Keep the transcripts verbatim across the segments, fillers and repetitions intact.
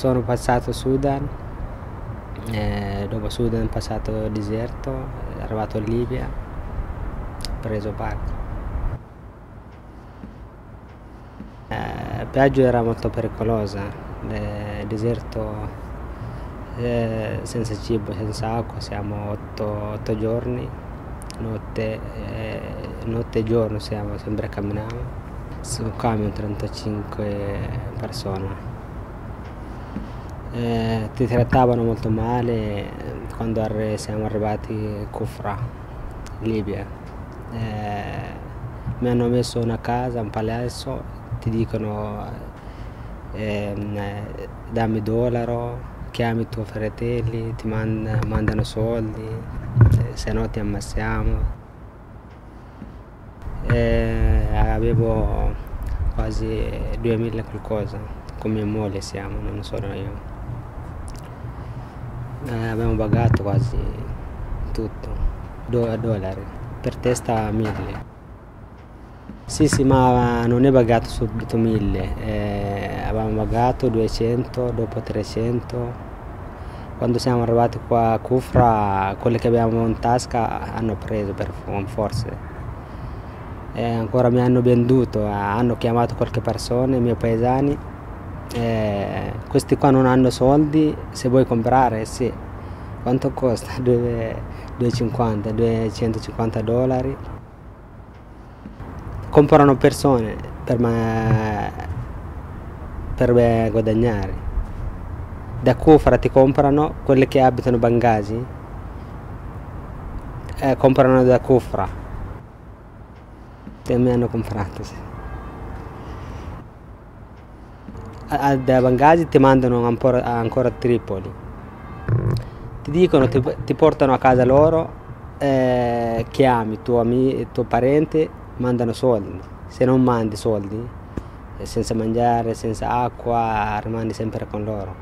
sono passato Sudan, e dopo Sudan passato deserto, è arrivato in Libia, ho preso barca. Il viaggio era molto pericoloso, il deserto eh, senza cibo, senza acqua, siamo otto, otto giorni, notte, eh, notte e giorno siamo sempre camminando. Su un camion trentacinque persone. Eh, ti trattavano molto male quando arri- siamo arrivati a Kufra, Libia. Eh, mi hanno messo una casa, un palazzo, ti dicono ehm, eh, dammi dollaro, chiami i tuoi fratelli, ti mand- mandano soldi, eh, se no ti ammazziamo. Eh, avevo quasi duemila qualcosa, con mia moglie siamo, non solo io. Eh, abbiamo pagato quasi tutto, do- dollari, per testa mille. Sì, sì, ma non è pagato subito mille, eh, avevamo pagato duecento, dopo trecento. Quando siamo arrivati qua a Kufra, quelli che avevamo in tasca hanno preso per forza. E ancora mi hanno venduto, hanno chiamato qualche persona, i miei paesani, eh, questi qua non hanno soldi, se vuoi comprare, sì, quanto costa? duecentocinquanta, duecentocinquanta dollari. Comprano persone per, me, per me guadagnare. Da Kufra ti comprano, quelli che abitano a Bengasi, eh, comprano da Kufra. E mi hanno comprato, sì. A, da Bengasi ti mandano ancora, ancora a Tripoli. Ti dicono, ti, ti portano a casa loro, eh, chiami tuo, amico, tuo parente, mandano soldi. Se non mandi soldi, eh, senza mangiare, senza acqua, rimani sempre con loro.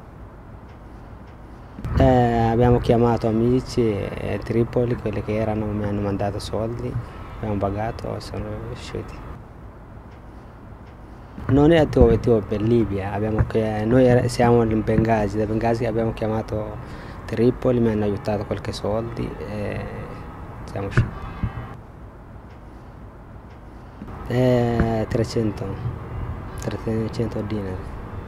Eh, abbiamo chiamato amici a Tripoli, quelli che erano, mi hanno mandato soldi, abbiamo pagato e sono riusciti. Non è Etiopia, è Libia, abbiamo, noi siamo in Bengasi, da Bengasi abbiamo chiamato Tripoli, mi hanno aiutato qualche soldi e siamo usciti. Eh, trecento, trecento dinari.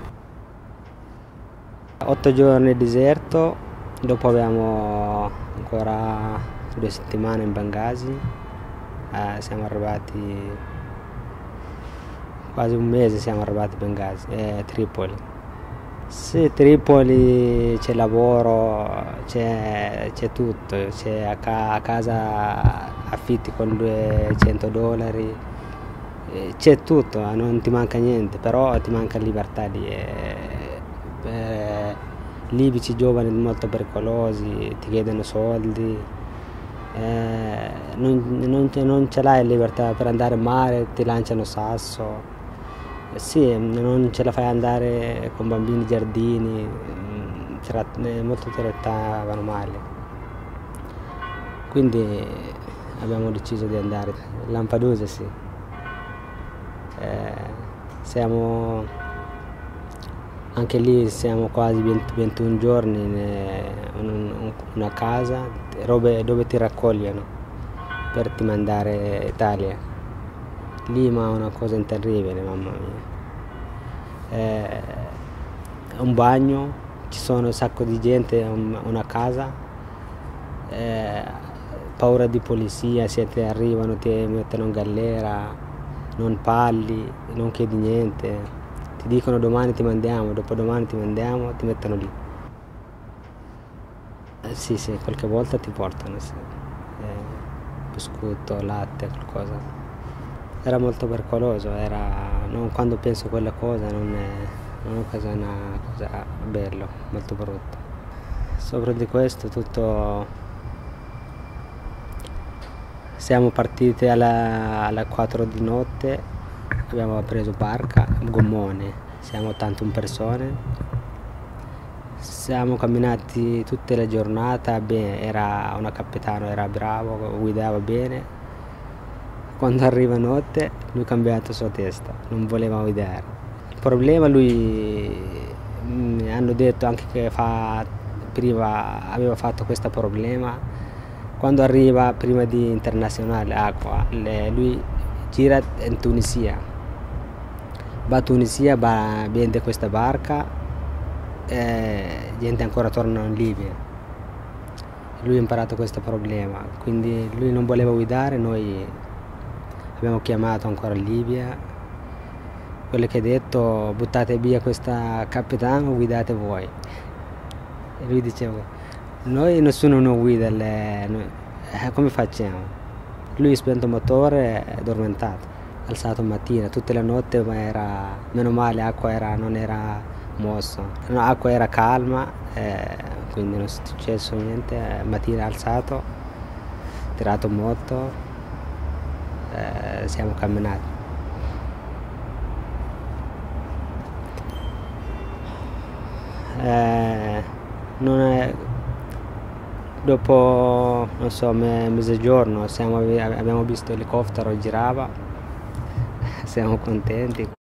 Otto giorni di deserto, dopo abbiamo ancora due settimane in Bengasi, eh, siamo arrivati quasi un mese, siamo arrivati a Bengasi, eh, Tripoli. Sì, Tripoli c'è lavoro, c'è, c'è tutto, c'è a, ca- a casa affitti con duecento dollari, eh, c'è tutto, non ti manca niente, però ti manca libertà lì. Eh, eh, libici giovani molto pericolosi, ti chiedono soldi, eh, non, non, non ce l'hai libertà per andare in mare, ti lanciano sasso. Sì, non ce la fai andare con bambini giardini, molto ti trattavano male. Quindi abbiamo deciso di andare a Lampedusa, sì. Eh, siamo anche lì siamo quasi ventuno giorni in una casa dove ti raccogliono per ti mandare in Italia. Lì ma è una cosa terribile, mamma mia. Eh, un bagno, ci sono un sacco di gente, un, una casa, eh, paura di polizia, se ti arrivano ti mettono in galera, non parli, non chiedi niente, ti dicono domani ti mandiamo, dopodomani ti mandiamo, ti mettono lì. Eh, sì, sì, qualche volta ti portano, sì. Eh, biscotto, latte, qualcosa. Era molto pericoloso, era, non, quando penso a quella cosa non è, non è cosa, una cosa bella, molto brutta. Sopra di questo tutto, siamo partiti alla, alle quattro di notte, abbiamo preso barca, gommone, siamo ottantuno persone, siamo camminati tutta la giornata, bene, era una capitano, era bravo, guidava bene. Quando arriva notte lui ha cambiato sua testa, non voleva guidare. Il problema lui mm, hanno detto anche che fa, prima aveva fatto questo problema. Quando arriva prima di internazionale acqua, le- lui gira in Tunisia, va a Tunisia, va, vende questa barca e gente ancora torna in Libia. Lui ha imparato questo problema, quindi lui non voleva guidare, noi abbiamo chiamato ancora Libia, quello che ha detto buttate via questa capitano, guidate voi. E lui diceva, noi nessuno non guida, le, noi- eh, come facciamo? Lui ha spento il motore, è addormentato, alzato mattina, tutte le notti, ma era, meno male, l'acqua era, non era mossa, no, l'acqua era calma, eh, quindi non è successo niente, eh, mattina alzato, tirato moto, eh, siamo camminati. Eh, non è, dopo, non so, me- mezzogiorno siamo- abbiamo visto l'elicottero girava, siamo contenti.